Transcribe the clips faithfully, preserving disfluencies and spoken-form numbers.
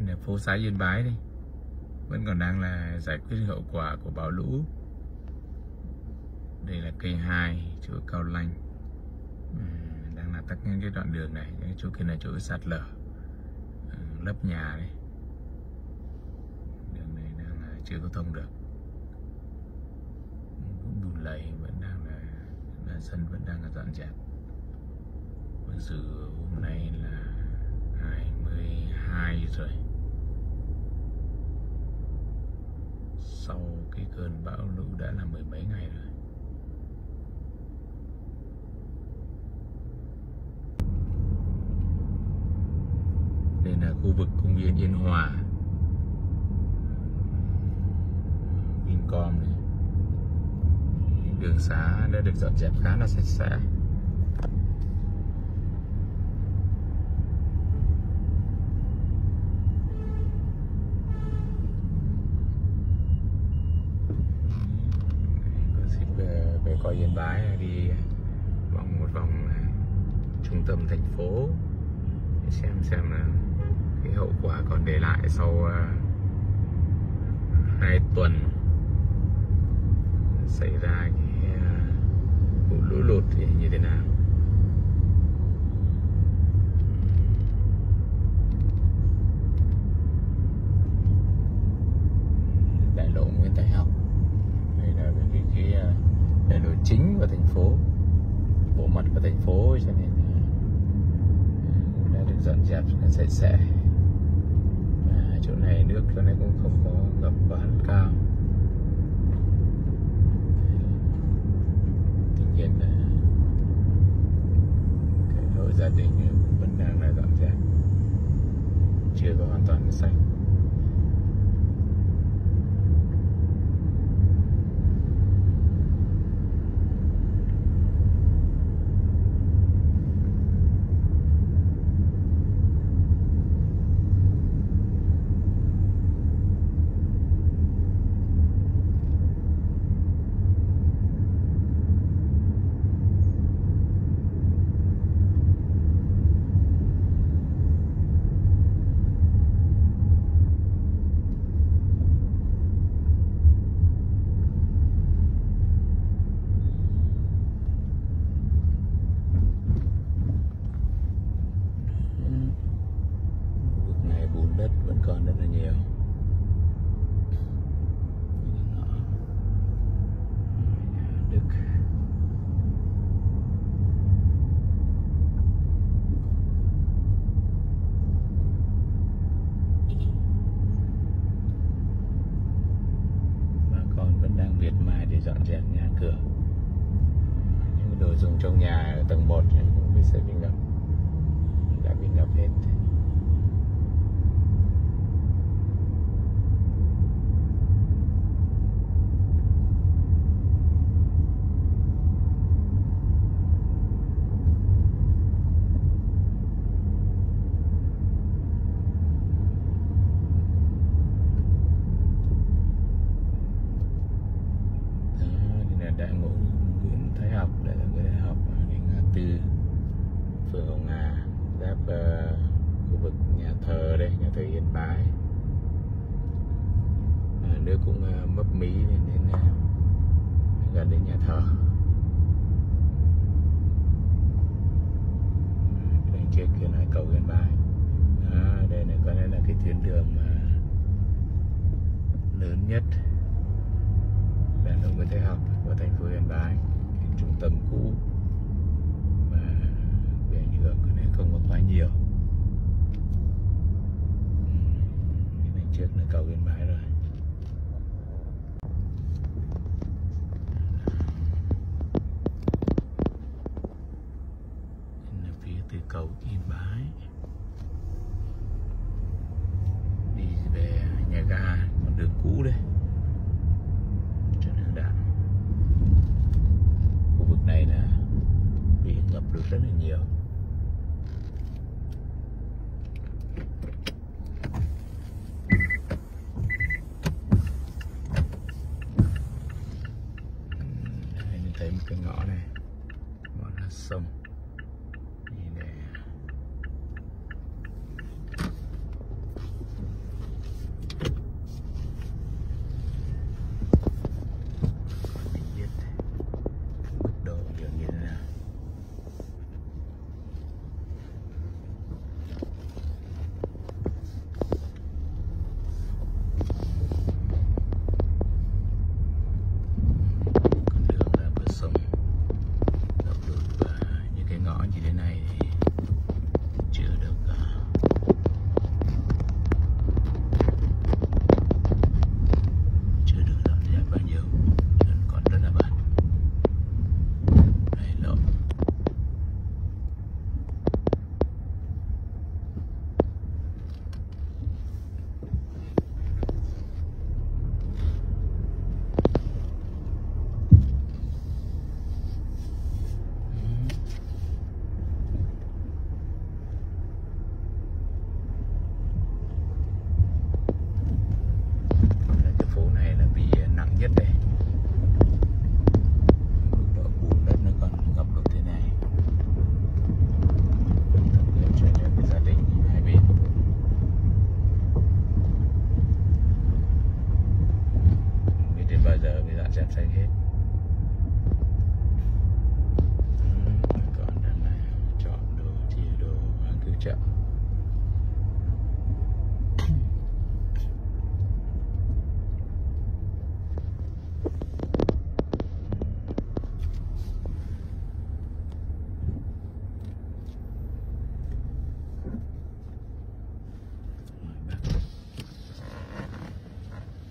là phố xá Yên Bái đây, vẫn còn đang là giải quyết hậu quả của bão lũ. Đây là cây hai chỗ Cao Lanh, uhm, đang là tắc nghẽn cái đoạn đường này. Những chỗ kia là chỗ sạt lở, uhm, lấp nhà đây. Đường này đang là chưa có thông được, bùn lầy vẫn đang là, là dân vẫn đang là dọn dẹp. Mặc dù hôm nay là hai mươi hai rồi, sau cái cơn bão lũ đã là mười mấy ngày rồi. Đây là khu vực công viên Yên Hòa, Vincom này. Đường xá đã được dọn dẹp khá là sạch sẽ. Về coi Yên Bái, đi vòng một vòng trung tâm thành phố để xem xem là cái hậu quả còn để lại sau uh, hai tuần xảy ra cái uh, vụ lũ lụt thì như thế nào. Đại lộ Nguyễn Thái Học, đây là cái cái uh, đại lộ chính của thành phố, bộ mặt của thành phố, cho nên đã được dọn dẹp sạch sẽ. À, chỗ này nước chỗ này cũng không có ngập quá cao. Tuy nhiên là cái hộ gia đình vẫn đang là dọn dẹp, chưa có hoàn toàn sạch. Vẫn còn rất là nhiều. Đức. Bà con vẫn đang miệt mài để dọn dẹp nhà cửa. Những đồ dùng trong nhà ở tầng một này cũng bị sẽ bị ngập, đã bị ngập hết. Đại ngộ Nguyễn Thái Học, đây là Nguyễn Thái Học đi ngã tư phường Hồng Hà, giáp uh, khu vực nhà thờ đây, nhà thờ Yên Bái. À, nước cũng uh, mấp mí đến, đến uh, gần đến nhà thờ. Cái đằng trước kia là cầu Yên Bái. À, đây này có lẽ là cái tuyến đường mà lớn nhất đại lộ Nguyễn Thái Học của thành phố Yên Bái, cái trung tâm cũ và bị ảnh hưởng có nên không có quá nhiều. Cái này trước là cầu Yên Bái rồi. Đây là phía từ cầu Yên Bái đi về nhà ga, con đường cũ đây. Khu vực này là bị ngập được rất là nhiều. Đây mình thấy một cái ngõ này, ngõ là sông. Nhìn này.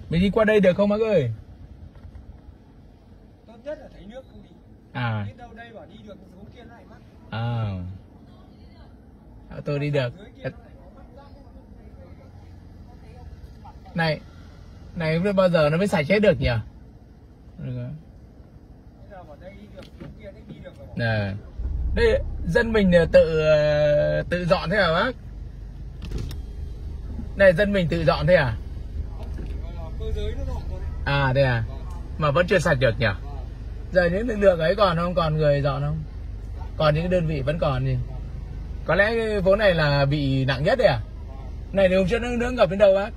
Mình đi qua đây được không bác ơi? Tốt nhất là thấy nước không đi. À. Biết đâu đây bảo đi được xuống kia lại mắc. À. Tôi đi được. Này, này không biết bao giờ nó mới sạch hết được nhỉ? Nè, đây dân mình tự tự dọn thế hả bác? Này dân mình tự dọn thế à? À thế à? Mà vẫn chưa sạch được nhỉ? Giờ những lực lượng ấy còn không? Còn người dọn không? Còn những đơn vị vẫn còn gì? Có lẽ cái phố này là bị nặng nhất đấy à? Này nếu chưa nước ngập đến đâu bác?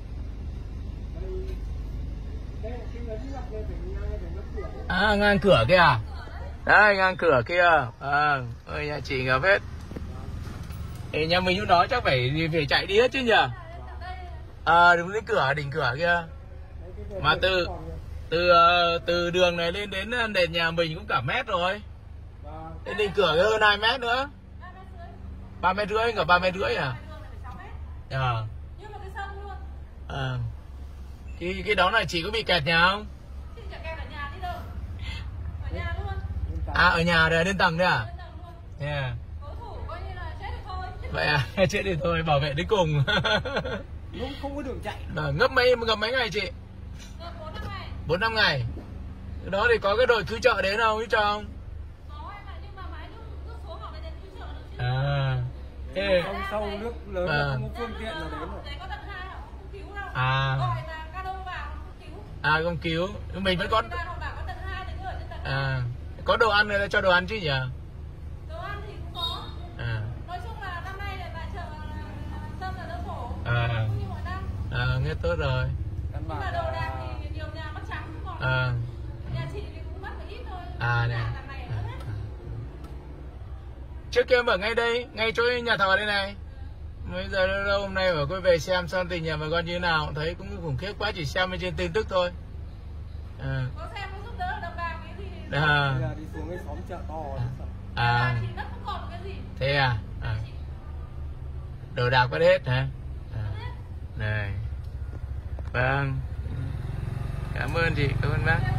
À ngang cửa kia à? Đây ngang cửa kia. À, ơi nhà chị ngập hết. Ê, nhà mình lúc đó chắc phải phải chạy đi hết chứ nhỉ? À đúng đến cửa đỉnh cửa kia. Mà từ từ từ đường này lên đến đền nhà mình cũng cả mét rồi. Đến đỉnh cửa hơn hai mét nữa. Ba mét rưỡi cả ba mét rưỡi à? À. À. Cái cái đó là chị có bị kẹt nhà không? À ở nhà rồi lên tầng đấy à? Yeah. Vậy à? Chết thì thôi, bảo vệ đến cùng. Lúc không có đường chạy. À, ngấp mấy ngập mấy ngày chị? Bốn năm ngày. Cái đó thì có cái đội cứu trợ đến không? Chứ cho không? À. Thế Sông sâu nước lớn à. Không có phương tiện nào đến rồi. À. À không cứu. Mình vẫn có. À. Có đồ ăn người ta cho đồ ăn chứ nhỉ? Đồ ăn thì cũng có. À. Nói chung là năm nay là tại chợ Sâm là đỡ khổ. À. Không như mọi năm. À nghe tốt rồi. Nhưng mà đồ đạc thì nhiều nhà mất trắng cũng còn. À. Nhà chị thì cũng mất một ít thôi. À này. À. Trước kia em ở ngay đây, ngay chỗ nhà thờ đây này. Bây giờ đâu, đâu hôm nay bảo quay về xem xem tình nhà bà con như thế nào, thấy cũng khủng khiếp quá, chỉ xem trên tin tức thôi. À. Có xem có giúp đỡ đồng bào cái gì. À. Bây giờ đi xuống cái xóm chợ to. À. Thì đất không còn cái gì. Thế à? À. Đồ đạc mất hết hả? À. Này. Vâng. Cảm ơn chị, cảm ơn bác.